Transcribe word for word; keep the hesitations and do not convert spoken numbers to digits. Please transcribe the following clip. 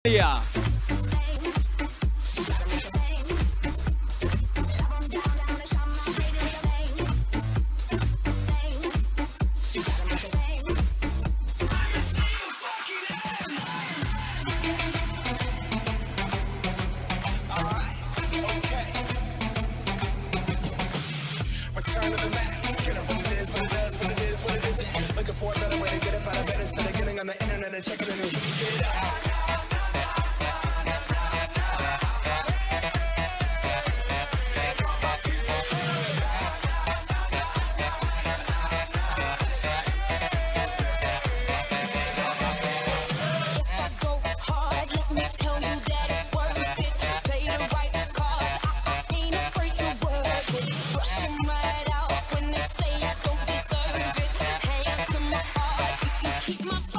Yeah. Return to the Mac. Get up what it is, what it does, what it is, what it isn't. Looking for a better way to get up out of bed instead of getting on the internet and checking the news. Get it out. Keep my